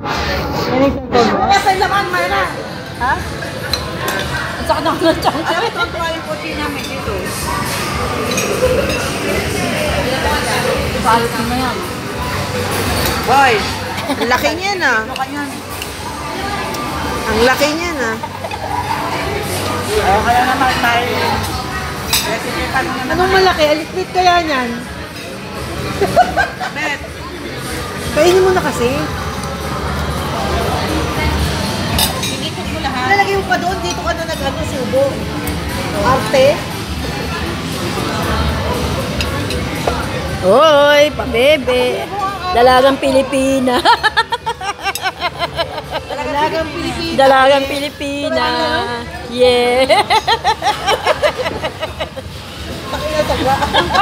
Yan yung cellphone mo? Kaya sa laman, Mayra. Ha? Ang sakit ako ng tiyan. Alam mo, ito yung kotse namin dito. Palit mo na yan. Hoy, ang laki niyan ah. Ano kanyan? Ang laki niyan ah. Kaya naman tayo. Anong malaki? Alitlit kaya niyan? Bet. Kainin mo na kasi. Inikot mo lahat. Lalagay mo pa doon. Dito ka na nag-ano subo. Arte. Hoy, pabebe. Dalagang Pilipina. Dalagang Pilipina. Dalagang Pilipina. Yeah. Pakinatagwa.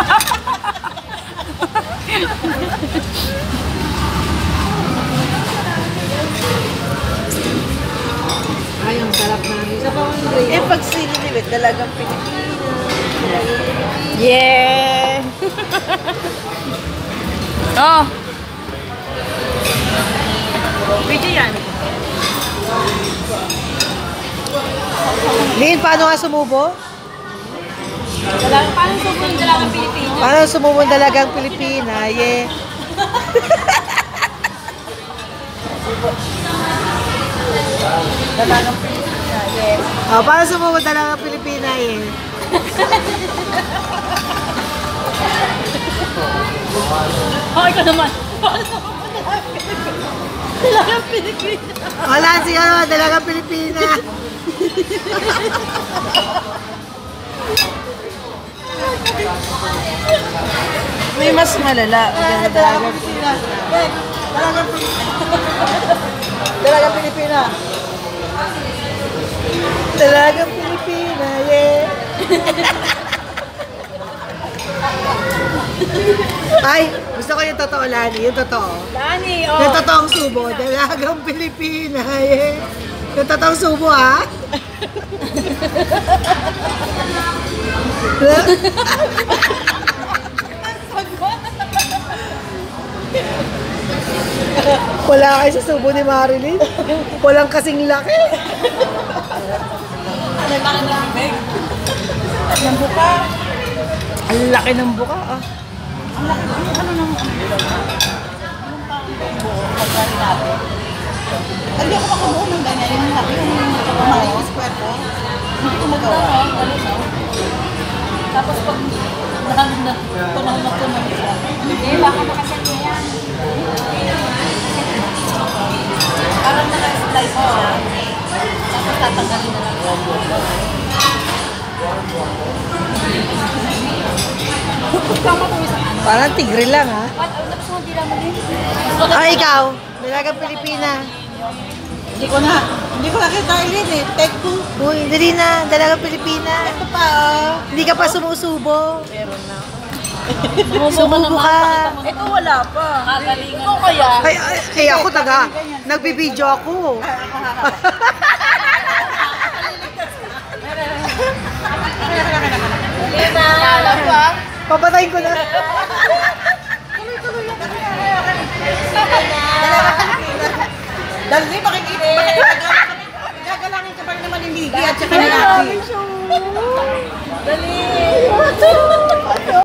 Ay, ang sarap namin. Sa pang pag sinilibit, dalagang Pilipina. Yeah. Oh. Pwede yan. Lin, paano nga sumubo? Paano subo yung dalagang Pilipina? Paano sumubo ang dalagang Pilipina? Yeah. Dalagang Pilipina, yeah. Oh, paano sumubo ang dalagang Pilipina? Yeah. Oh, ikaw naman. Dalagang Pilipina. Wala siya naman, dalagang Pilipina. May mas malala. Dalagang Pilipina. Dalagang Pilipina. Dalagang Pilipina. Dalagang Pilipina, yeah. Ay, gusto ko yung totoo, Lani. Yung totoo. Lani, oh. Yung totoong subo. Dalagang Pilipina, yeah. Yung totoong subo, ha? Wala kayo sa subo ni Marilyn. Walang kasing laki. Ng buka. Ang laki ng buka, ah. Ang laki ng Hindi ako makabuo ng ganyan. Yung laki yung malinis kwento. Hindi ko magawa. Tapos pag nahanap na tunang siya. Hindi, baka makasal niya yan. Parang naka-slice mo siya. Tapos tatanggalin na lang. Parang tigre lang, ha? Tapos mo dila mo din. Ay, ikaw. Dalagang Pilipina. Hindi ko nakita yun eh. Take two. Uy, dali na. Dalagang Pilipina. Ito pa, oh. Hindi ka pa sumusubo. Meron na. Sumubo ka. Ito wala pa. Kagalingan. Ito kaya. Ay, ako taga. Nagbibideo ako. Lina. Alam pa. Papatayin ko na. Dali, makikita. Gagalangin ka pa rin naman yung Ligi at saka lalaki. Dali.